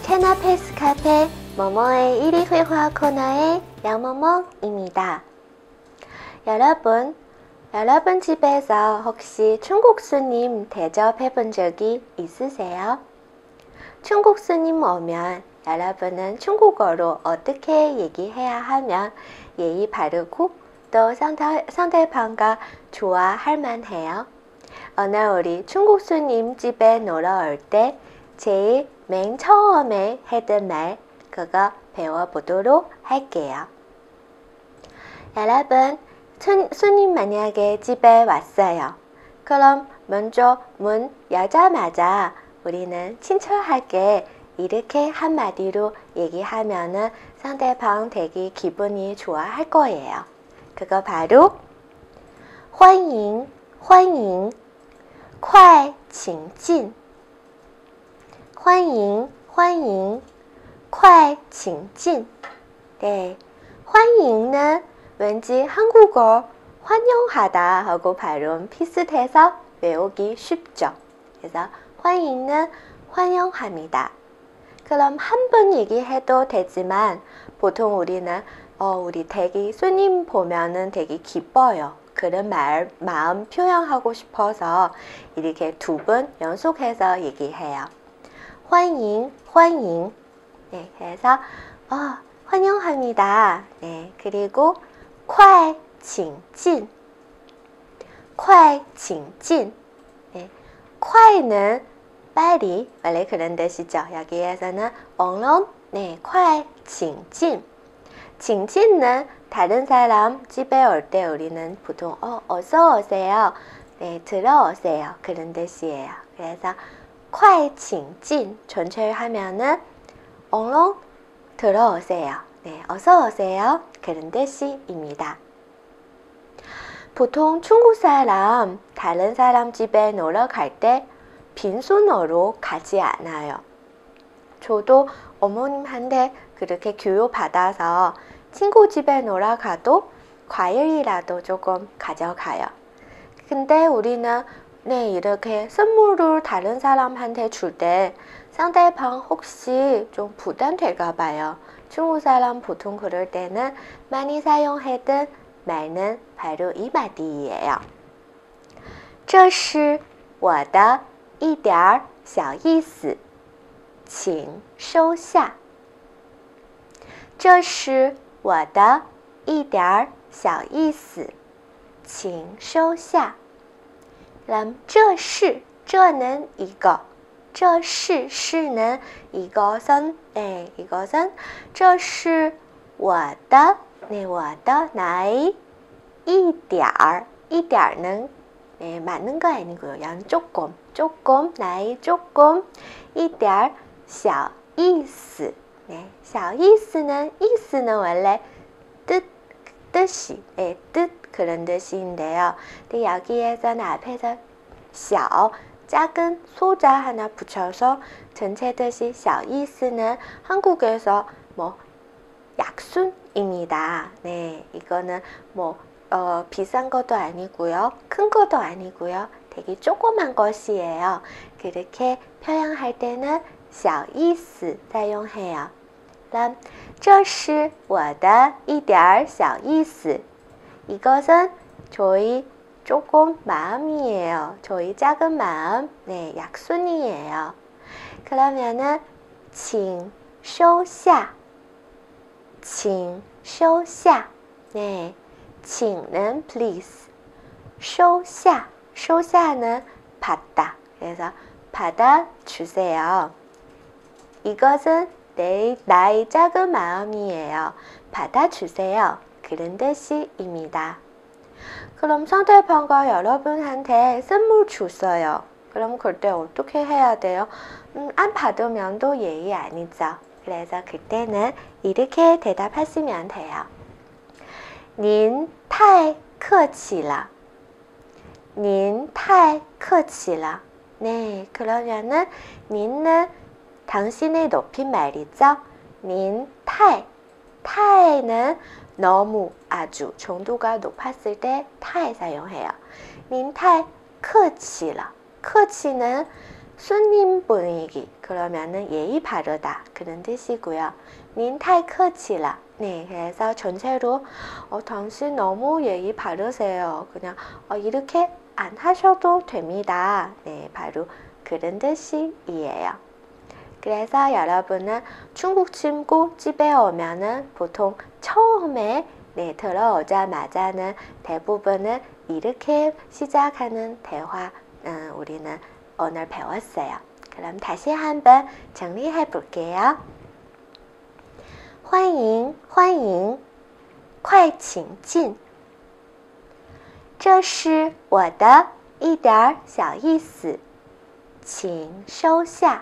캐나페스 카페 모모의 1위 회화 코너의 양모모입니다. 여러분 집에서 혹시 중국 손님 대접해 본 적이 있으세요? 중국 손님 오면 여러분은 중국어로 어떻게 얘기해야 하면 예의 바르고 또 상대방과 좋아할 만해요? 오늘 우리 중국 손님 집에 놀러 올 때 제일 맨 처음에 했던 말 그거 배워보도록 할게요. 여러분, 손님 만약에 집에 왔어요. 그럼 먼저 문 여자마자 우리는 친절하게 이렇게 한마디로 얘기하면은 상대방 되게 기분이 좋아할 거예요. 그거 바로 欢迎快请进欢迎快请进 네, 欢迎는 왠지 한국어 환영하다 하고 발음 비슷해서 외우기 쉽죠. 그래서 欢迎는 환영합니다. 그럼 한 번 얘기해도 되지만 보통 우리는 우리 되게 손님 보면은 되게 기뻐요. 그런 마음 표현하고 싶어서 이렇게 2번 연속해서 얘기해요. 欢迎 네, 그래서 환영합니다. 네, 그리고 快请进 네, 快는 빨리 원래 그런 뜻이죠. 여기에서는 얼른 네, 快请进 칭칭은 다른 사람 집에 올 때 우리는 보통 어서 오세요. 네, 들어오세요. 그런 뜻이에요. 그래서 快请进 전체를 하면은 얼른 들어오세요. 네, 어서 오세요. 그런 뜻입니다. 보통 중국 사람 다른 사람 집에 놀러 갈 때 빈손으로 가지 않아요. 저도 어머님한테 그렇게 교육받아서 친구 집에 놀러 가도 과일이라도 조금 가져가요. 근데 우리는 네, 이렇게 선물을 다른 사람한테 줄 때 상대방 혹시 좀 부담될까 봐요. 중국 사람 보통 그럴 때는 많이 사용했던 말은 바로 이 마디예요. 这是我的一点小意思请收下这是我的一点小意思请收下 그럼 这是 저는 이거 这是 是는 이것은 네, 이것은 这是我的 네, 我的 나의 一点는 네, 많은 거 아니고요. 양 조금 나의 조금 一点小意思 네, 小意思는意思는 원래 뜻이 네, 뜻 그런 뜻인데요. 근데 여기에서는 앞에서 小 작은 소자 하나 붙여서 전체 뜻이 小意思는 한국에서 뭐 약순입니다. 네, 이거는 뭐 비싼 것도 아니고요. 큰 것도 아니고요. 되게 조그만 것이에요. 그렇게 표현할 때는 小意思 사용해요. 그럼 这是我的一点小意思 이것은 저희 조금 마음이에요. 저희 작은 마음, 네, 약순이에요. 그러면은 请收下请收下 네, 请는 please 收下 收下는 받다. 그래서 받아주세요. 이것은 나의 작은 마음이에요. 받아주세요. 그런 뜻입니다. 그럼 상대방과 여러분한테 선물 줬어요. 그럼 그때 어떻게 해야 돼요? 안 받으면 또 예의 아니죠. 그래서 그때는 이렇게 대답하시면 돼요. 您太客气了. 您太客气了. 네, 그러면은 您는 당신의 높임말이죠. 您太 太는 너무 아주 정도가 높았을 때太 사용해요. 您太客气了. 客气는 손님 보이기 그러면은 예의 바르다 그런 뜻이고요. 닌太客气了. 네, 그래서 전체로 당신 너무 예의 바르세요. 그냥 이렇게 안 하셔도 됩니다. 네, 바로 그런 뜻이에요. 그래서 여러분은 중국 친구 집에 오면은 보통 처음에 들어오자마자는 대부분은 이렇게 시작하는 대화 우리는 오늘 배웠어요. 그럼 다시 한번 정리해 볼게요. 欢迎欢迎快请进这是我的一点小意思请收下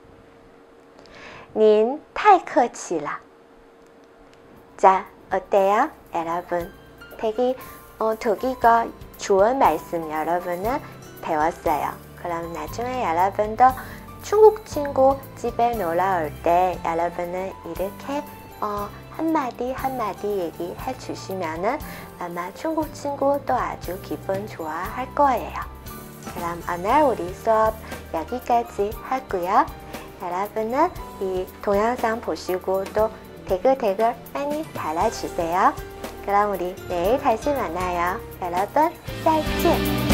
닌太客气了 자, 어때요? 여러분 되게 듣기가 좋은 말씀 여러분은 배웠어요. 그럼 나중에 여러분도 중국 친구 집에 놀러 올 때 여러분은 이렇게 한마디 한마디 얘기해 주시면은 아마 중국 친구도 아주 기분 좋아할 거예요. 그럼 오늘 우리 수업 여기까지 하고요. 여러분은 이 동영상 보시고 또 댓글 많이 달아주세요. 그럼 우리 내일 다시 만나요. 여러분, 再见!